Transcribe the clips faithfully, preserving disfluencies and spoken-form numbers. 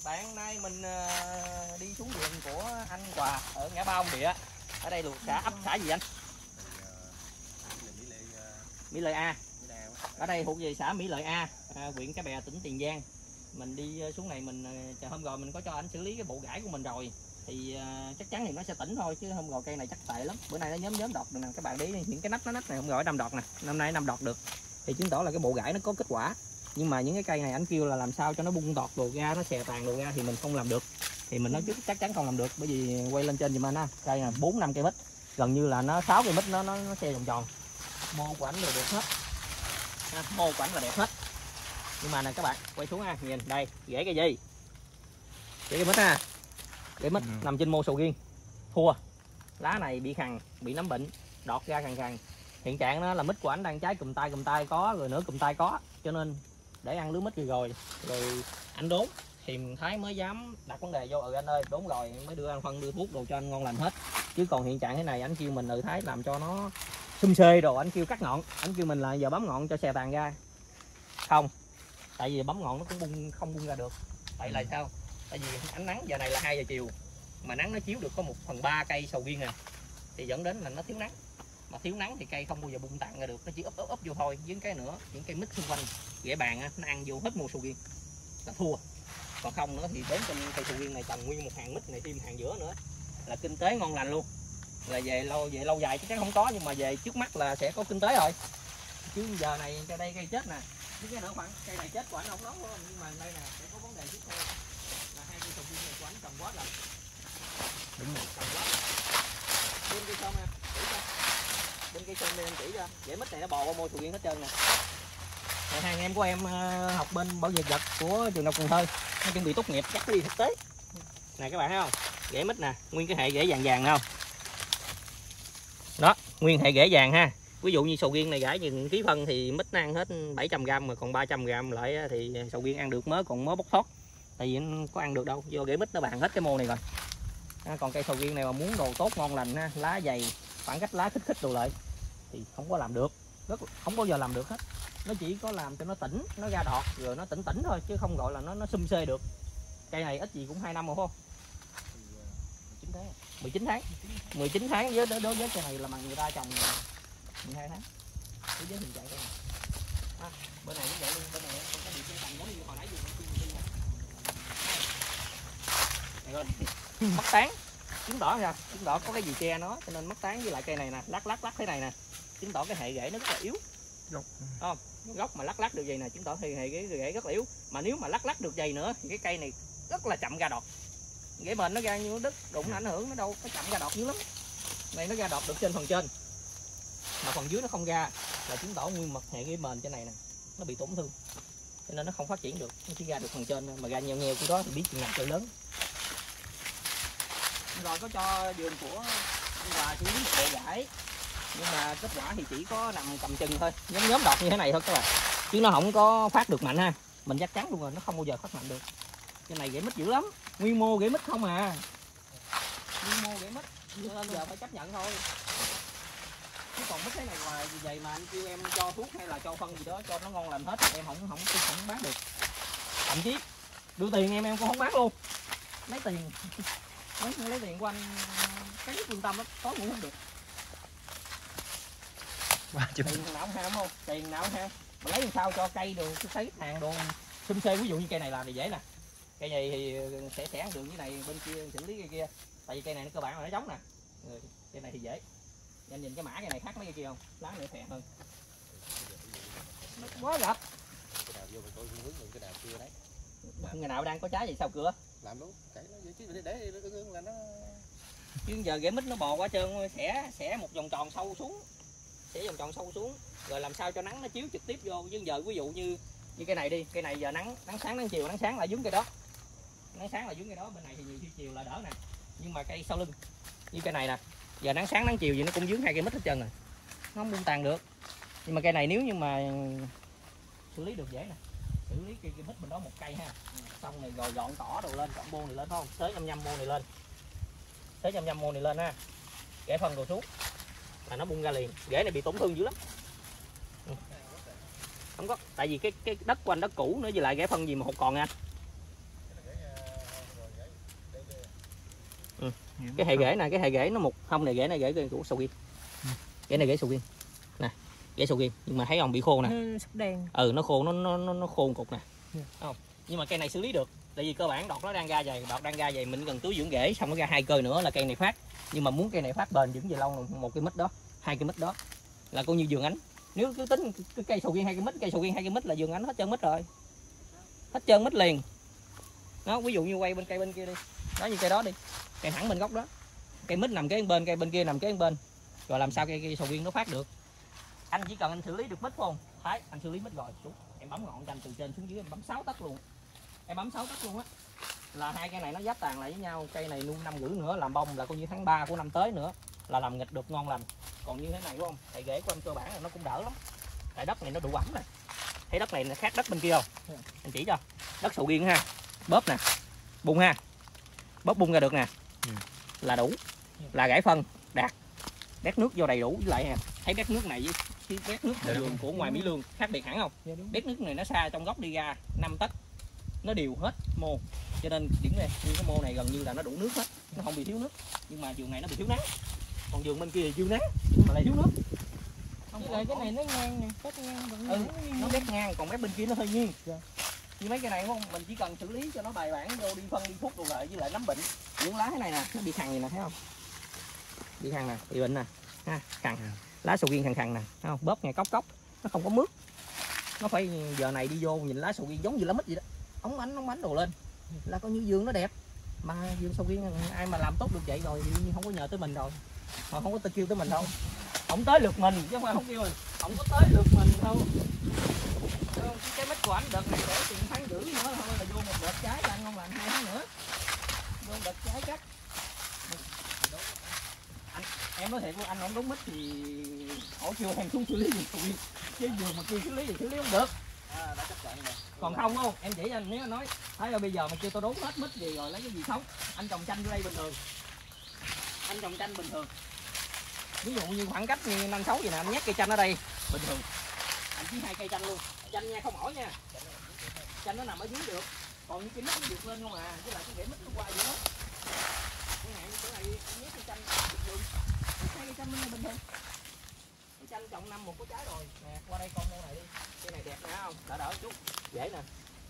bạn, nay mình uh, đi xuống vườn của anh Hòa ở ngã ba Ông Địa. Ở đây thuộc xã ấp xã gì anh? Mỹ Lợi A. Ở đây thuộc về xã Mỹ Lợi A, à, huyện Cái Bè, tỉnh Tiền Giang. Mình đi xuống này mình hôm rồi mình có cho anh xử lý cái bộ gãi của mình rồi. Thì uh, chắc chắn thì nó sẽ tỉnh thôi, chứ hôm rồi cây này chắc tệ lắm. Bữa nay nó nhóm nhóm đọt nè, các bạn để những cái nắp nó nắp này hôm rồi năm đọt nè, năm nay năm đọt được. Thì chứng tỏ là cái bộ gãi nó có kết quả. Nhưng mà những cái cây này anh kêu là làm sao cho nó bung đọt đồ ra, nó xè tàn đồ ra thì mình không làm được. Thì mình nói trước chắc chắn không làm được, bởi vì quay lên trên giùm anh á, cây là bốn năm cây mít, gần như là nó sáu cây mít nó nó, nó xe vòng tròn. Mô của ảnh là đẹp hết. À, mô của ảnh là đẹp hết. Nhưng mà nè các bạn, quay xuống ha, nhìn đây, rễ cây gì? Rễ cây mít ha. Rễ mít ừ. nằm trên mô sầu riêng. Thua. Lá này bị khằn, bị nấm bệnh, đọt ra khằn khằn. Hiện trạng đó là mít của ảnh đang trái cùm tay cùm tay có, rồi nửa cùm tay có, cho nên để ăn lứa mít rồi rồi rồi anh đốn thì Thái mới dám đặt vấn đề vô. Ừ anh ơi, đốn rồi mới đưa ăn phân đưa thuốc đồ cho anh ngon lành hết. Chứ còn hiện trạng thế này anh kêu mình ừ Thái làm cho nó xum xê đồ, anh kêu cắt ngọn, anh kêu mình là giờ bấm ngọn cho xè tàn ra. Không, tại vì bấm ngọn nó cũng bung không bung ra được. Tại là sao? Tại vì ánh nắng giờ này là hai giờ chiều mà nắng nó chiếu được có một phần ba cây sầu riêng này, thì dẫn đến là nó thiếu nắng. Mà thiếu nắng thì cây không bao giờ bung tặng ra được, nó chỉ ấp ấp ấp vô thôi. Với cái nữa, những cây mít xung quanh rễ bàn á, nó ăn vô hết mùa sầu riêng là thua. Còn không nữa thì đến trên cây sầu riêng này trồng nguyên một hàng mít này thêm hàng giữa nữa là kinh tế ngon lành luôn. Là về lâu về lâu dài chắc chắn không có, nhưng mà về trước mắt là sẽ có kinh tế rồi. Chứ giờ này cho đây cây chết nè, với cái nữa khoảng cây này chết của anh không nóng luôn, nhưng mà đây nè sẽ có vấn đề tiếp theo là hai cây sầu riêng này của anh trồng quá rồi. Đúng rồi, trồng quá. Bên cây sông nè, chỉ cho. Bên cây sông đây em chỉ cho. Rễ mít này nó bò qua môi sầu riêng hết trơn nè. Này, hai anh em của em học bên bảo vệ vật của trường Đại học Cần Thơ, nó chuẩn bị tốt nghiệp chắc đi thực tế. Nè các bạn thấy không? Rễ mít nè, nguyên cái hệ rễ vàng vàng không? Đó, nguyên hệ rễ vàng ha. Ví dụ như sầu riêng này gãi những ký phân thì mít nó ăn hết bảy trăm gam, mà còn ba trăm gam lại thì sầu riêng ăn được mớ, còn mớ bóc thoát. Tại vì nó có ăn được đâu, do rễ mít nó bàn hết cái mô này rồi. À, còn cây sầu riêng này mà muốn đồ tốt ngon lành ha, lá dày, khoảng cách lá khích khích đồ lại thì không có làm được, rất không bao giờ làm được hết. Nó chỉ có làm cho nó tỉnh, nó ra đọt rồi nó tỉnh tỉnh thôi, chứ không gọi là nó nó xum xê được. Cây này ít gì cũng hai năm rồi không? mười chín tháng. mười chín tháng với đối với cây này là mà người ta trồng mười hai tháng. Đối với hình trạng cây này. À, bên này cũng vậy luôn, bên này có bị cái tầng giống như hồi nãy vừa mất tán. Chứng tỏ ra, chứng tỏ có cái gì che nó cho nên mất tán. Với lại cây này nè, lắc lắc lắc thế này nè, chứng tỏ cái hệ rễ nó rất là yếu. Gốc. Không, gốc mà lắc lắc được vậy nè, chứng tỏ thì hệ rễ, rễ rất là yếu. Mà nếu mà lắc lắc được vậy nữa thì cái cây này rất là chậm ra đọt. Rễ bền nó ra như đứt, đụng nó ảnh hưởng nó đâu, nó chậm ra đọt dữ lắm. Này nó ra đọt được trên phần trên, mà phần dưới nó không ra, là chứng tỏ nguyên mật hệ rễ bền trên này nè nó bị tổn thương, cho nên nó không phát triển được, nó chỉ ra được phần trên, mà ra nheo nheo của đó thì biết chừng nào trời lớn. Rồi có cho vườn của anh Hòa xử lý bộ gãi, nhưng mà kết quả thì chỉ có nằm cầm chừng thôi, nhóm nhóm đọt như thế này thôi các bạn, chứ nó không có phát được mạnh ha. Mình chắc chắn luôn rồi, nó không bao giờ phát mạnh được. Cái này rễ mít dữ lắm, nguyên mô rễ mít không à, nguyên mô rễ mít, nên giờ phải chấp nhận thôi. Chứ còn mít thế này ngoài vì vậy mà anh kêu em cho thuốc hay là cho phân gì đó cho nó ngon lành hết, em không không không bán được. Thậm chí đưa tiền em em cũng không bán luôn, lấy tiền lấy, lấy tiền của anh cái trung tâm đó có ngủ không được. Tiền nào ham không, tiền nào ham mà lấy làm sao cho cây đồ cái sấy hàng đồ xum xê. Ví dụ như cây này làm thì dễ nè, cây này thì sẽ sẽ ăn đường như này, bên kia xử lý cây kia. Tại vì cây này nó cơ bản là nó giống nè, cây này thì dễ. Anh nhìn cái mã cây này khác mấy cây kia không, lá nữa phè hơn, nó quá gập. Cái nào vô mình coi hướng cái nào chưa đấy. Ngày nào đang có trái gì sao cửa làm đúng cái nó chứ để để là nó. Chứ giờ rễ mít nó bò quá trơn, sẽ sẽ một vòng tròn sâu xuống, sẽ vòng tròn sâu xuống rồi làm sao cho nắng nó chiếu trực tiếp vô. Chứ giờ ví dụ như như cây này đi, cây này giờ nắng nắng sáng nắng chiều, nắng sáng là dướng cây đó, nắng sáng là dướng cây đó. Bên này thì nhiều khi chiều là đỡ nè, nhưng mà cây sau lưng như cây này nè, giờ nắng sáng nắng chiều gì nó cũng dướng hai cây mít hết trơn rồi, nó không buông tàn được. Nhưng mà cây này nếu như mà xử lý được dễ nè, xử lý cây, cây mít bên đó một cây ha, xong này rồi dọn cỏ đồ lên, dọn mô này lên không, tới nhăm nhăm mô này lên, tới nhăm nhăm mô này lên ha, rễ phân đồ xuống là nó bung ra liền. Rễ này bị tổn thương dữ lắm. Ừ. Không có, tại vì cái cái đất của anh đất cũ nữa, với lại rễ phân gì mà hột còn nha anh. Ừ. Cái hệ rễ này, cái hệ rễ nó một không này, rễ này rễ của sầu riêng. Ừ. Rễ này rễ sầu riêng. Nè, rễ sầu riêng nhưng mà thấy không bị khô nè. Ừ, đen. Ừ, nó khô, nó nó nó, nó khô cục nè. Yeah. Không. Nhưng mà cây này xử lý được. Tại vì cơ bản đọt nó đang ra vậy, đọt đang ra vậy mình cần tưới dưỡng rễ xong nó ra hai cây nữa là cây này phát. Nhưng mà muốn cây này phát bền vững về lâu một cái mít đó, hai cái mít đó là coi như vườn ánh. Nếu cứ tính cái cây sầu riêng hai cái mít, cây sầu riêng hai cái mít là vườn ánh hết trơn mít rồi. Hết trơn mít liền. Đó, ví dụ như quay bên cây bên kia đi. Đó như cây đó đi. Cây thẳng bên gốc đó. Cây mít nằm kế bên, cây bên kia nằm kế bên. Rồi làm sao cây, cây sầu riêng nó phát được? Anh chỉ cần anh xử lý được mít phải không? Thái, anh xử lý mít rồi. Xuống. Em bấm ngọn cành từ trên xuống dưới em bấm sáu tấc luôn. Em bấm sáu tấc luôn á. Là hai cây này nó giáp tàn lại với nhau, cây này nuôi năm rưỡi nữa làm bông là coi như tháng ba của năm tới nữa là làm nghịch được ngon lành. Còn như thế này đúng không? Tại rễ của anh cơ bản là nó cũng đỡ lắm. Tại đất này nó đủ ẩm nè. Thấy đất này nó khác đất bên kia không? Anh chỉ cho. Đất sầu riêng ha. Bóp nè. Bung ha. Bóp bung ra được nè. Là đủ. Là rải phân đạt. Đét nước vô đầy đủ với lại nè. Thấy đét nước này với cái đét nước vườn của ngoài Mỹ Lương khác biệt hẳn không? Đét nước này nó xa trong gốc đi ra năm tấc. Nó đều hết mô. Cho nên điểm này như cái mô này gần như là nó đủ nước hết, nó không bị thiếu nước. Nhưng mà vườn này nó bị thiếu nắng. Còn vườn bên kia thì thiếu nắng mà lại thiếu nước. Không lại cái này nó ngang nè, cắt ngang vẫn ừ, nó mét ngang, còn mét bên kia nó hơi nghiêng. Dạ. Như mấy cái này không, mình chỉ cần xử lý cho nó bài bản vô đi phân đi thuốc đồ lại với lại nấm bệnh. Những lá thế này nè, nó bị khằn gì nè thấy không? Bị khằn nè, bị bệnh nè. Ha, khằn. Lá sầu riêng khằn khằn nè, thấy không? Bóp ngay cốc cốc, nó không có mướt. Nó phải giờ này đi vô nhìn lá sầu riêng giống như lá mít vậy đó. Ống ánh ống ánh đồ lên là coi như vườn nó đẹp. Mà vườn sầu riêng ai mà làm tốt được vậy rồi thì không có nhờ tới mình rồi, mà không có kêu tới mình đâu, không tới lượt mình chứ không phải không kêu mình, không có tới lượt mình đâu. Cái mít của anh đợt này để tiền tháng rưỡi nữa thôi là vô một đợt trái là ngon lành hai tháng nữa, vô đợt trái cắt. Anh, em nói thiệt luôn, anh không đúng mít thì họ kêu em xuống xử lý gì chứ vườn mà kêu xử lý thì xử lý không được. À, đã chấp nhận rồi. Còn không không, em chỉ anh nếu anh nói thấy là bây giờ mà kêu tôi đốn hết mít gì rồi lấy cái gì sống. Anh trồng chanh vô đây bình thường. Anh trồng chanh bình thường. Ví dụ như khoảng cách như năm sáu gì nè, anh nhét cây chanh ở đây bình thường. Anh chỉ hai cây chanh luôn. Chanh nha, không mỏi nha. Chanh nó nằm ở dưới được. Còn như cái mít nó vượt lên không à, với lại cái rễ mít nó qua vậy đó. Cái này cái này anh nhét cây chanh bình thường. Hai cây chanh bên bình thường. Cây chanh trồng năm một có trái rồi. Nè, qua đây con mua này đi. Cái này đẹp nè không? Đỡ đỡ chút. Dễ nè.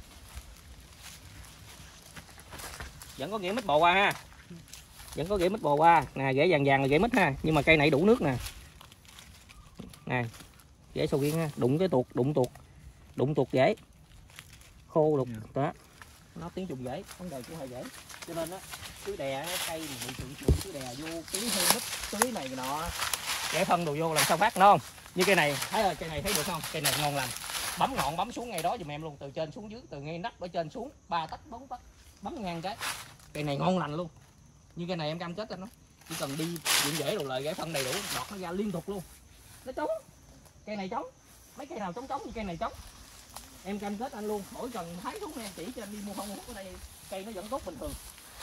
Vẫn có rễ mít bò qua ha. Vẫn có rễ mít bò qua. Nè, rễ vàng vàng là rễ mít ha. Nhưng mà cây này đủ nước nè. Nè. Rễ sầu riêng ha. Đụng cái tuột, đụng tuột. Đụng tuột rễ. Khô đục. Đó. Nó tiếng trùng rễ. Vấn đề của hơi rễ. Cho nên á, cứ đè cây mà bị trụng trụng cứ đè vô tưới hơi mít, tưới này nọ. Rễ phân đồ vô làm sao phát nó không? Như cây này, thấy rồi, cây này thấy được không? Cây này ngon lành. Bấm ngọn bấm xuống ngay đó giùm em luôn, từ trên xuống dưới, từ ngay nắp ở trên xuống ba tấc bốn tấc, bấm ngang cái. Cây này ngon lành luôn. Như cây này em cam kết anh nó. Chỉ cần đi dưỡng rễ đồ lời rễ phân đầy đủ, đọt nó ra liên tục luôn. Nó trống. Cây này trống. Mấy cây nào trống trống như cây này trống. Em cam kết anh luôn, mỗi cần thái thuốc em chỉ cho anh đi mua phân hút ở đây, cây nó vẫn tốt bình thường.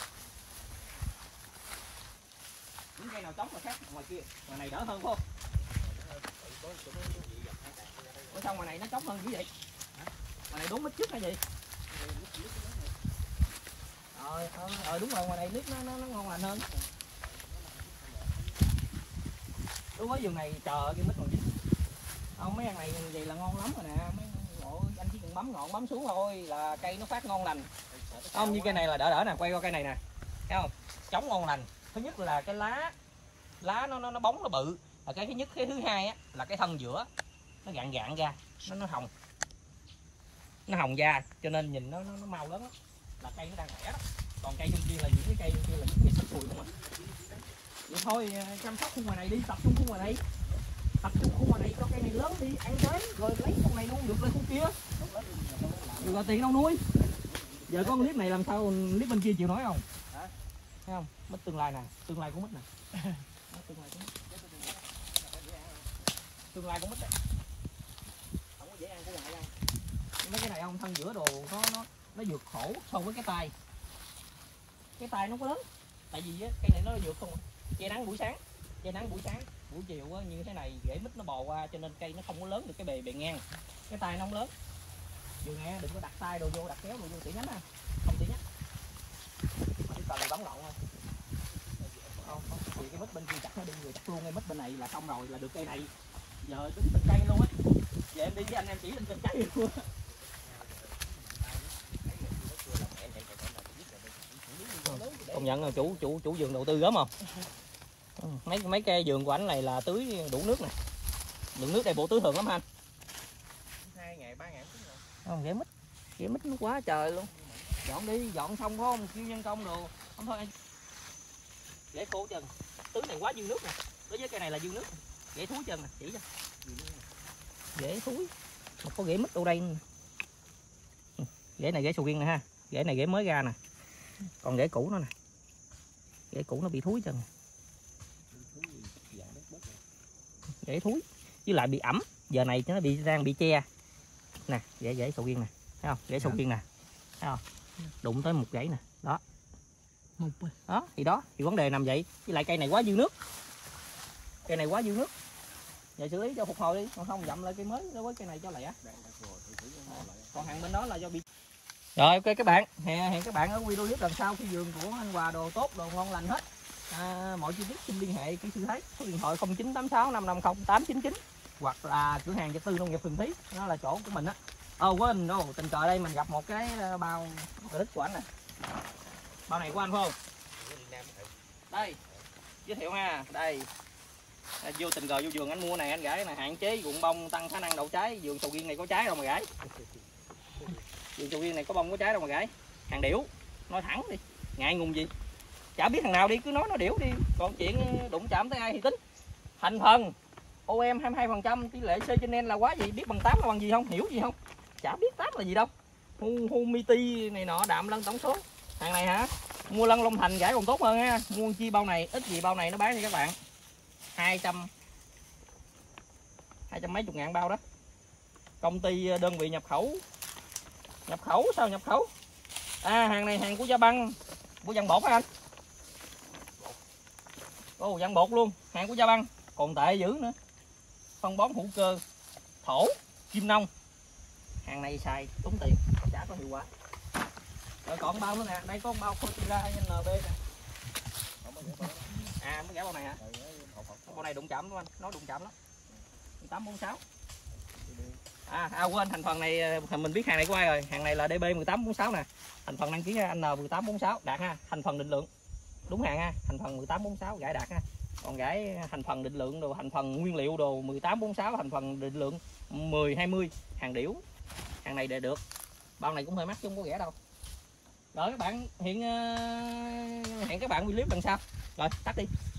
Những cây nào trống mà khác ngoài kia, ngoài này đỡ hơn phải không? Ở trong ngoài này nó trống hơn như vậy. Ngoài này đúng mít trước hay gì? Ờ, ờ đúng rồi, ngoài này nước nó nó, nó ngon lành hơn. Đối với vườn này chờ cái mít còn dính. Không, mấy ăn này vậy là ngon lắm rồi nè. Mấy ôi, anh chỉ cần bấm ngọn bấm xuống thôi là cây nó phát ngon lành. Không, như cây này là đỡ đỡ nè, quay qua cây này nè. Thấy không? Trống ngon lành. Thứ nhất là cái lá lá nó nó nó bóng nó bự, là cái thứ nhất. Cái thứ hai á là cái thân giữa nó gạn gạn ra, nó nó hồng. Nó hồng ra cho nên nhìn nó nó, nó mau lớn đó. Là cây nó đang khỏe đó. Còn cây trong kia là những cái cây trong kia là những cái sắp sùi không à. Vậy thôi chăm sóc khu ngoài này đi, tập trung khu ngoài này. Tập trung khu ngoài này cho cây này lớn đi, ăn tới rồi lấy khu này nuôi được lên khu kia. Được rồi tiền đâu nuôi. Giờ có clip này làm sao clip bên kia chịu nói không? Hả? Thấy không? Mít tương lai nè, tương lai của mít nè. Tương lai của mít. Tương lai của mít đấy. Không có dễ ăn của ngoài ăn. Mấy cái này không, thân giữa đồ nó nó nó vượt khổ so với cái tay. Cái tay nó có lớn. Tại vì á, cây này nó vượt không. Che nắng buổi sáng, che nắng buổi sáng, buổi chiều á, như thế này rễ mít nó bò qua cho nên cây nó không có lớn được cái bề bề ngang. Cái tay nó không lớn. Vườn nghe đừng có đặt tay đồ vô, đặt kéo đồ vô tỉ nhánh ha. Không tỉ nhánh. Chỉ cần bấm ngọn thôi. bên kia chặt nó đi rồi chặt luôn ngay mít bên này là xong rồi, là được cây này. Giờ tính từng cây luôn á. Giờ em đi với anh em chỉ lên từng cây luôn. Công nhận là chủ chủ chủ vườn đầu tư gớm không? Mấy mấy cây vườn của anh này là tưới đủ nước nè. Lượng nước đây bộ tưới thường lắm anh. hai ngày ba ngày Không, ghé mít. Ghé mít nó quá trời luôn. Dọn đi, dọn xong phải không? Kêu nhân công đồ. Không thôi anh. Ghé khô chân. Tưới này quá dư nước nè. Đối với cây này là dư nước. Ghé thúi chân nè, chỉ cho. Ghé thúi. Mà có ghé mít đâu đây. Ghé này ghé sầu riêng nè ha. Ghé này ghé mới ra nè. Còn ghé cũ nó nè. Ghé cũ nó bị thúi chân. Ghé thúi. Với lại bị ẩm. Giờ này nó bị rang bị che. Nè, ghé ghé sầu riêng nè. Thấy không? Ghé sầu riêng nè. Thấy không? Đụng tới một gãy nè. Đó. Một Đó, thì đó, thì vấn đề nằm vậy. Với lại cây này quá dư nước. Cây này quá dư nước. Giờ xử lý cho phục hồi đi, còn không dặm lại cây mới đối với cây này cho lẻ. Còn hàng bên đó là do bị. Rồi ok các bạn, hẹn, hẹn các bạn ở video clip lần sau. Khi vườn của anh Hòa đồ tốt, đồ ngon lành hết. À, mọi chi tiết xin liên hệ kỹ sư Thái, số điện thoại không chín tám sáu năm năm không tám chín chín hoặc là cửa hàng vật tư nông nghiệp Thường Thí, nó là chỗ của mình á. Ồ quên, oh, tình cờ đây mình gặp một cái bao đít của anh nè. Bao này của anh phải không? Đây, giới thiệu ha, đây. À, vô tình cờ vô vườn anh mua này anh gãy này, hạn chế rụng bông tăng khả năng đậu trái. Vườn sầu riêng này có trái đâu mà gãy. Vườn sầu riêng này có bông có trái đâu mà gãy. Hàng điểu, nói thẳng đi, ngại ngùng gì. Chả biết thằng nào đi cứ nói nó điểu đi, còn chuyện đụng chạm tới ai thì tính. Thành phần ô em hai mươi hai phần trăm, tỷ lệ C trên N là quá gì, biết bằng tám là bằng gì không, hiểu gì không? Chả biết tám là gì đâu. Humidity này nọ, đạm lân tổng số. Hàng này hả? Mua lân Long Thành gãy còn tốt hơn ha. Mua chi bao này, ít gì bao này nó bán cho các bạn. hai trăm hai trăm mấy chục ngàn bao đó. Công ty đơn vị nhập khẩu. Nhập khẩu sao nhập khẩu? À hàng này hàng của Gia Băng, của Văn Bột hả anh? Ồ Văn Bột luôn, hàng của Gia Băng, còn tệ dữ nữa. Phân bón hữu cơ, thổ, kim nông. Hàng này xài tốn tiền, chả có hiệu quả. Rồi còn bao nữa nè, đây có bao Fortira en bê nè. À mới gãy bao này hả? Bao này đụng chạm đúng anh, nó đụng chạm lắm. tám bốn sáu. À, à quên, thành phần này mình biết hàng này của ai rồi. Hàng này là đê bê mười tám bốn sáu nè. Thành phần đăng ký N mười tám bốn sáu đạt ha, thành phần định lượng. Đúng hàng ha, thành phần mười tám bốn sáu gãy đạt ha. Còn gãy thành phần định lượng đồ, thành phần nguyên liệu đồ mười tám bốn sáu, thành phần định lượng mười hai mươi, hàng điểu. Hàng này để được. Bao này cũng hơi mắc chứ không có rẻ đâu. Rồi các bạn hiện hẹn các bạn clip lần sau. Rồi, tắt đi.